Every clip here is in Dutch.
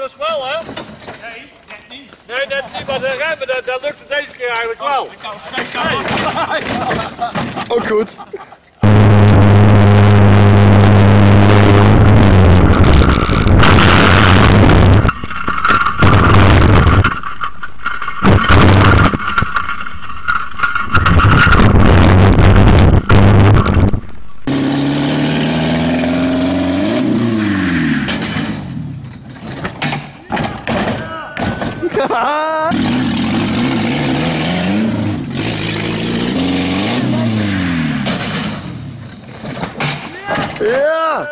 zo snel, hè? Nee, net niet. Nee, net niet, maar dat lukt het deze keer eigenlijk wel. Ook goed. Ja!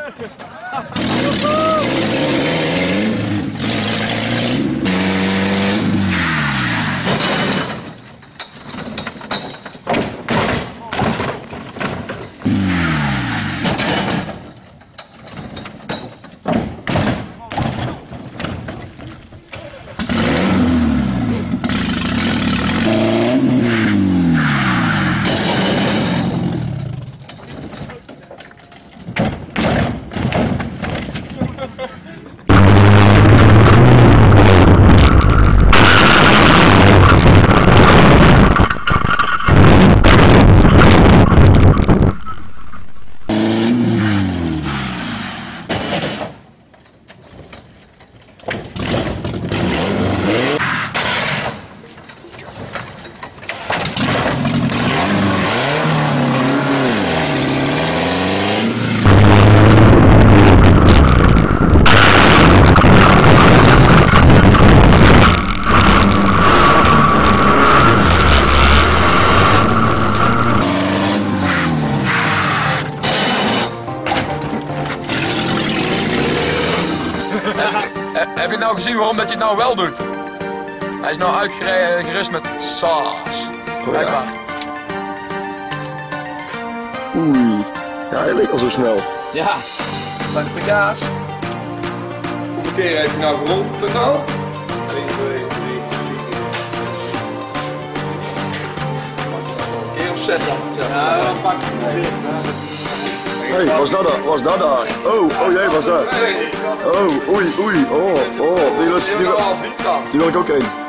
Heb je nou gezien waarom dat je het nou wel doet? Hij is nou uitgerust met saus. Kijk maar. Oei. Ja, hij leek al zo snel. Ja, zijn de pk's. Hoeveel keer heeft hij nou gerold totaal? 1, 2, 3, 4. Een keer of 6 had ik gezegd. Ja, dan pak ik hem weer. Hé, hey, was dat daar? Oh jee, was dat? Oh, oei, oh, die wil ik ook één.